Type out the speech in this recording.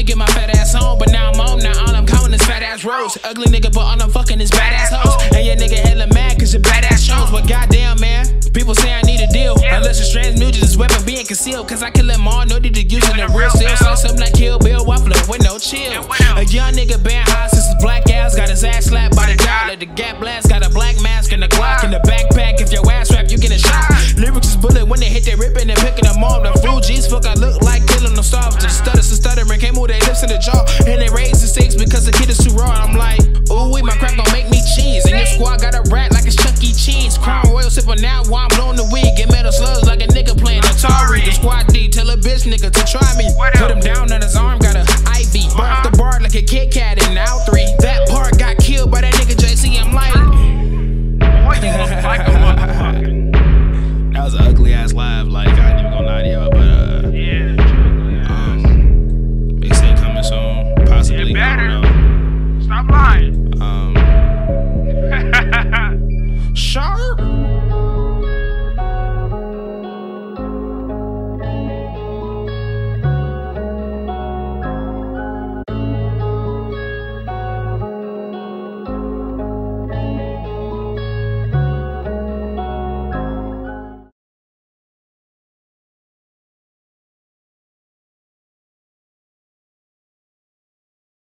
get my fat ass on, but now I'm on. Now all I'm counting is fat ass rolls. Ugly nigga, but all I'm fucking is badass hoes. And your nigga hella mad cause your badass shows. But goddamn, man, people say I need a deal. Unless it's transmuted, this weapon being concealed. Cause I kill them all, no need to use it in real steel. So something like Kill Bill, waffle with no chill. A young nigga been high since his black ass got his ass slapped by the guy. Let the gap blast, got a black mask and a Glock in the backpack. If your ass rap, you get a shot. Lyrics is bullet when they hit, they ripping and picking them off. The Fuji's fuck, I look like